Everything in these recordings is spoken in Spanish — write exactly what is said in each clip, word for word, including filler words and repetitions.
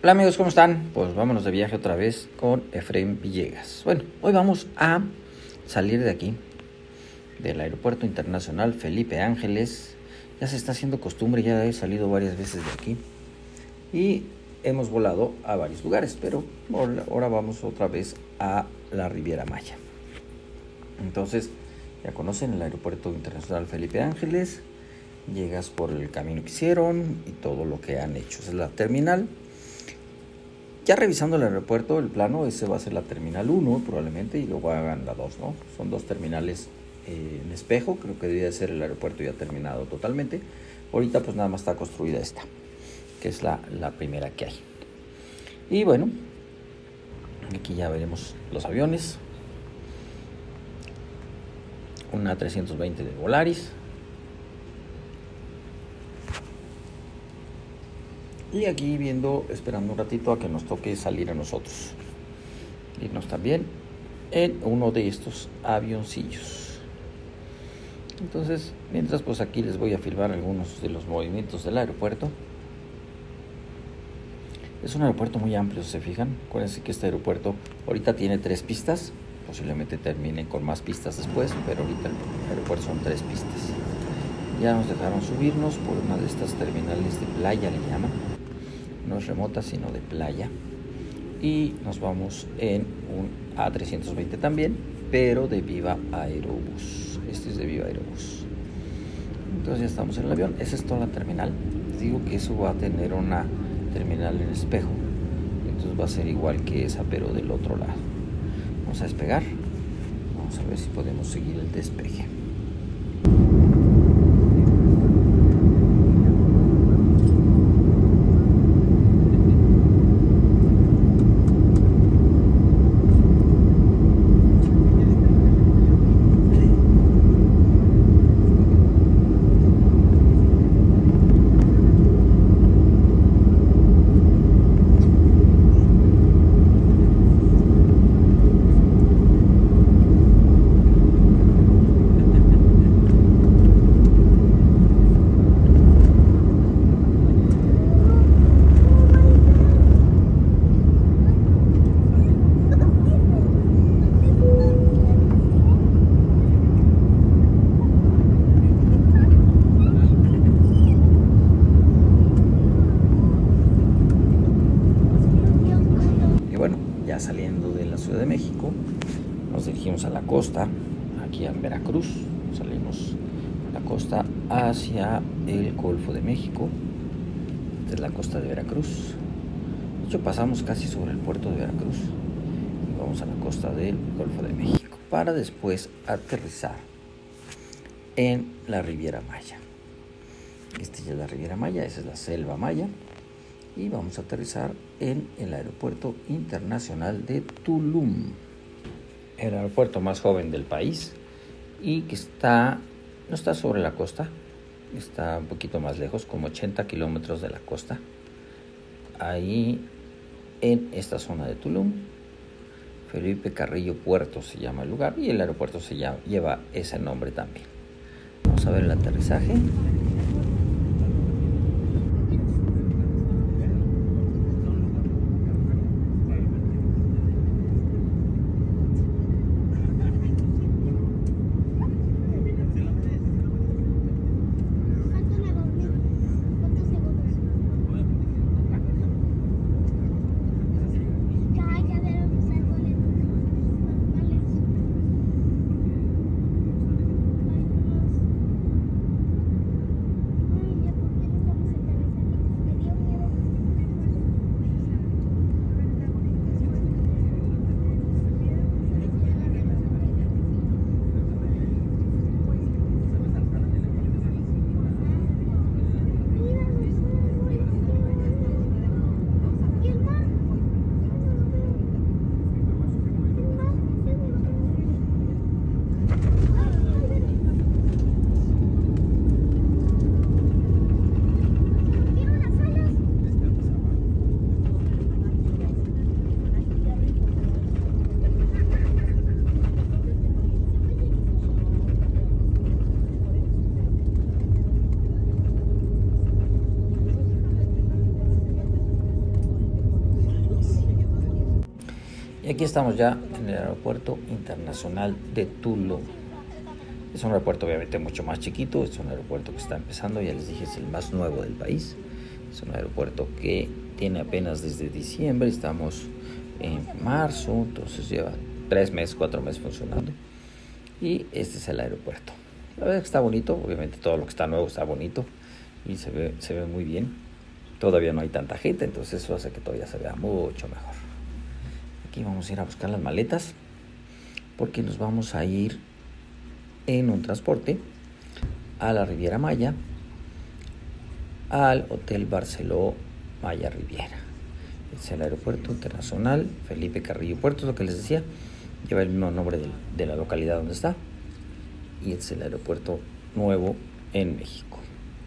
Hola amigos, ¿cómo están? Pues vámonos de viaje otra vez con Efraín Villegas. Bueno, hoy vamos a salir de aquí, del Aeropuerto Internacional Felipe Ángeles. Ya se está haciendo costumbre, ya he salido varias veces de aquí y hemos volado a varios lugares, pero ahora vamos otra vez a la Riviera Maya. Entonces, ya conocen el Aeropuerto Internacional Felipe Ángeles, llegas por el camino que hicieron y todo lo que han hecho. Esa es la terminal. Ya revisando el aeropuerto, el plano, ese va a ser la terminal uno probablemente, y luego hagan la dos, ¿no? Son dos terminales eh, en espejo, creo que debería ser el aeropuerto ya terminado totalmente. Ahorita pues nada más está construida esta, que es la, la primera que hay. Y bueno, aquí ya veremos los aviones. Una trescientos veinte de Volaris. Y aquí viendo, esperando un ratito a que nos toque salir a nosotros. Irnos también en uno de estos avioncillos. Entonces, mientras pues aquí les voy a filmar algunos de los movimientos del aeropuerto. Es un aeropuerto muy amplio, ¿se fijan? Acuérdense que este aeropuerto ahorita tiene tres pistas. Posiblemente termine con más pistas después, pero ahorita el aeropuerto son tres pistas. Ya nos dejaron subirnos por una de estas terminales de playa, le llaman. No es remota, sino de playa. Y nos vamos en un A trescientos veinte también, pero de Viva Aerobús. Este es de Viva Aerobús. Entonces ya estamos en el avión. Esa es toda la terminal. Les digo que eso va a tener una terminal en espejo. Entonces va a ser igual que esa, pero del otro lado. Vamos a despegar. Vamos a ver si podemos seguir el despegue. Saliendo de la Ciudad de México, nos dirigimos a la costa, aquí en Veracruz. Salimos a la costa hacia el Golfo de México. Esta es la costa de Veracruz. De hecho, pasamos casi sobre el puerto de Veracruz y vamos a la costa del Golfo de México para después aterrizar en la Riviera Maya. Esta ya es la Riviera Maya, esa es la Selva Maya. Y vamos a aterrizar en el Aeropuerto Internacional de Tulum, el aeropuerto más joven del país y que está, no está sobre la costa, está un poquito más lejos, como ochenta kilómetros de la costa, ahí en esta zona de Tulum. Felipe Carrillo Puerto se llama el lugar y el aeropuerto se llama, lleva ese nombre también. Vamos a ver el aterrizaje. Y aquí estamos ya en el aeropuerto internacional de Tulum. Es un aeropuerto obviamente mucho más chiquito, es un aeropuerto que está empezando, ya les dije, es el más nuevo del país. Es un aeropuerto que tiene apenas desde diciembre, estamos en marzo, entonces lleva tres meses, cuatro meses funcionando. Y este es el aeropuerto. La verdad es que está bonito, obviamente todo lo que está nuevo está bonito y se ve, se ve muy bien. Todavía no hay tanta gente, entonces eso hace que todavía se vea mucho mejor. Aquí vamos a ir a buscar las maletas porque nos vamos a ir en un transporte a la Riviera Maya, al Hotel Barceló Maya Riviera. Es el aeropuerto internacional Felipe Carrillo Puerto, lo que les decía, lleva el mismo nombre de, de la localidad donde está, y es el aeropuerto nuevo en México.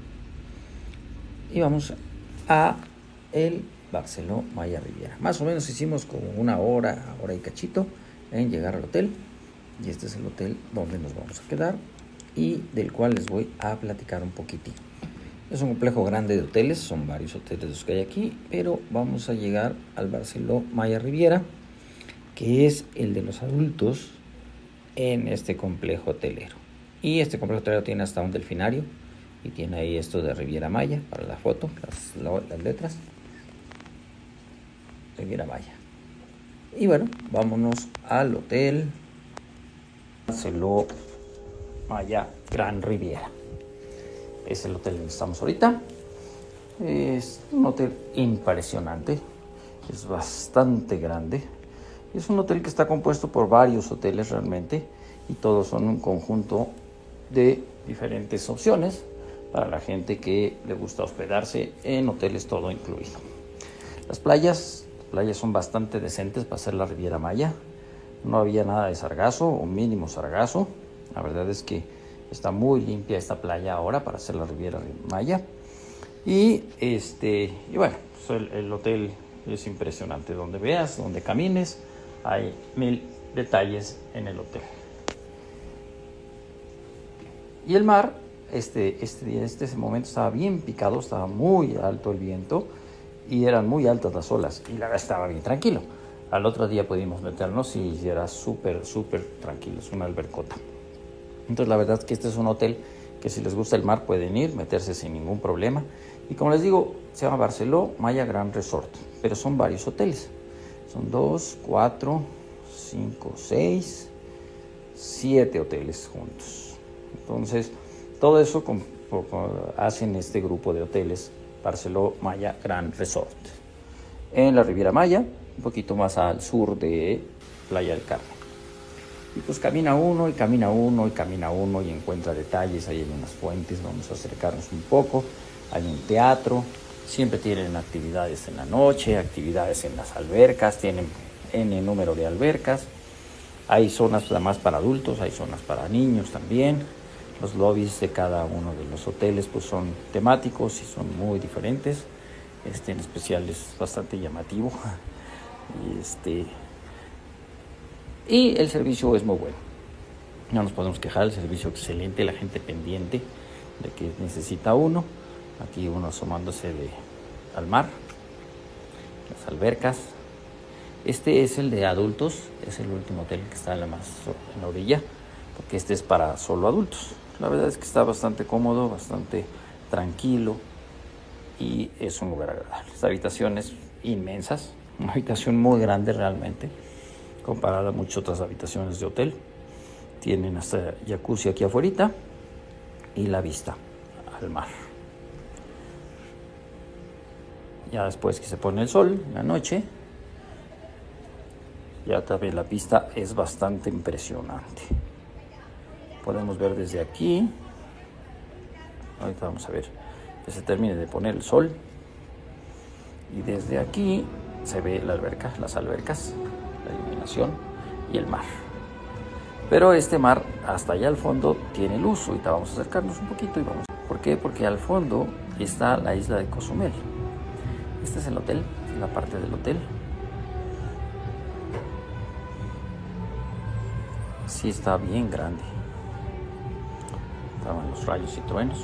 Y vamos a el Barceló Maya Riviera. Más o menos hicimos como una hora, hora y cachito en llegar al hotel, y este es el hotel donde nos vamos a quedar y del cual les voy a platicar un poquitín. Es un complejo grande de hoteles, son varios hoteles los que hay aquí, pero vamos a llegar al Barceló Maya Riviera, que es el de los adultos en este complejo hotelero. Y este complejo hotelero tiene hasta un delfinario y tiene ahí esto de Riviera Maya para la foto, las, las letras. Riviera Maya. Y bueno, vámonos al hotel Barceló Maya Gran Riviera. Es el hotel donde estamos ahorita. Es un hotel impresionante, es bastante grande. Es un hotel que está compuesto por varios hoteles realmente, y todos son un conjunto de diferentes opciones para la gente que le gusta hospedarse en hoteles todo incluido. Las playas, las playas son bastante decentes para hacer la Riviera Maya. No había nada de sargazo o mínimo sargazo. La verdad es que está muy limpia esta playa ahora para hacer la Riviera Maya. Y este y bueno, pues el, el hotel es impresionante. Donde veas, donde camines, hay mil detalles en el hotel. Y el mar, este, este, este momento estaba bien picado, estaba muy alto el viento y eran muy altas las olas. Y la verdad estaba bien tranquilo. Al otro día pudimos meternos y era súper, súper tranquilo. Es una albercota. Entonces la verdad es que este es un hotel que si les gusta el mar pueden ir, meterse sin ningún problema. Y como les digo, se llama Barceló Maya Gran Resort, pero son varios hoteles. Son dos, cuatro, cinco, seis, siete hoteles juntos. Entonces, todo eso con, con, con, hacen este grupo de hoteles Barceló Maya Gran Resort. En la Riviera Maya, un poquito más al sur de Playa del Carmen. Y pues camina uno y camina uno y camina uno y encuentra detalles. Ahí hay unas fuentes, vamos a acercarnos un poco. Hay un teatro, siempre tienen actividades en la noche, actividades en las albercas, tienen N número de albercas. Hay zonas más para adultos, hay zonas para niños también. Los lobbies de cada uno de los hoteles pues son temáticos y son muy diferentes. Este en especial es bastante llamativo. Y este y el servicio es muy bueno. No nos podemos quejar, el servicio excelente, la gente pendiente de que necesita uno. Aquí uno asomándose de, al mar, las albercas. Este es el de adultos, es el último hotel que está en la, más, en la orilla, porque este es para solo adultos. La verdad es que está bastante cómodo, bastante tranquilo y es un lugar agradable. Las habitaciones inmensas, una habitación muy grande realmente, comparada a muchas otras habitaciones de hotel. Tienen hasta jacuzzi aquí afuera y la vista al mar. Ya después que se pone el sol en la noche, ya también la vista es bastante impresionante. Podemos ver desde aquí, ahorita vamos a ver que se termine de poner el sol, y desde aquí se ve la alberca, las albercas, la iluminación y el mar. Pero este mar hasta allá al fondo tiene luz. Ahorita vamos a acercarnos un poquito y vamos. ¿Por qué? Porque al fondo está la isla de Cozumel. Este es el hotel, la parte del hotel. Sí está bien grande. Estaban los rayos y truenos.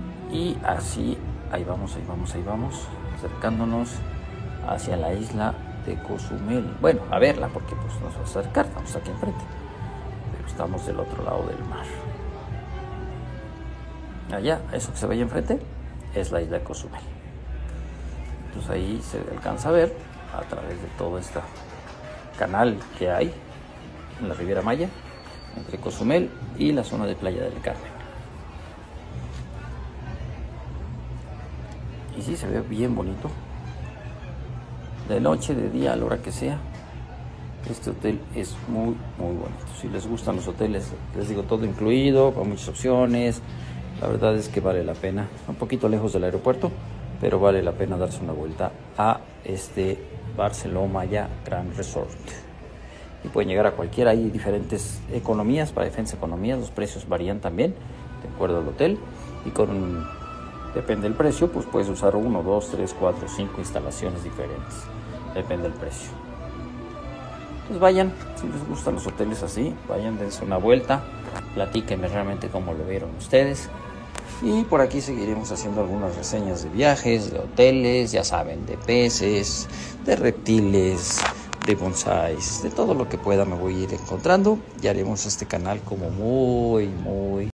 Y así, ahí vamos, ahí vamos, ahí vamos, acercándonos hacia la isla de Cozumel. Bueno, a verla porque pues nos va a acercar, estamos aquí enfrente, pero estamos del otro lado del mar. Allá, eso que se ve ahí enfrente es la isla de Cozumel. Entonces ahí se alcanza a ver a través de todo este canal que hay en la Riviera Maya entre Cozumel y la zona de Playa del Carmen. Y sí, se ve bien bonito. De noche, de día, a la hora que sea. Este hotel es muy, muy bonito. Si les gustan los hoteles, les digo, todo incluido, con muchas opciones. La verdad es que vale la pena. Un poquito lejos del aeropuerto, pero vale la pena darse una vuelta a este Barceló Maya Grand Resort. Y pueden llegar a cualquiera. Hay diferentes economías, para diferentes economías. Los precios varían también, de acuerdo al hotel. Y con, depende del precio, pues puedes usar uno, dos, tres, cuatro, cinco instalaciones diferentes. Depende del precio. Pues vayan, si les gustan los hoteles así, vayan, dense una vuelta, platíquenme realmente cómo lo vieron ustedes. Y por aquí seguiremos haciendo algunas reseñas de viajes, de hoteles, ya saben, de peces, de reptiles, de bonsáis, de todo lo que pueda me voy a ir encontrando y haremos este canal como muy, muy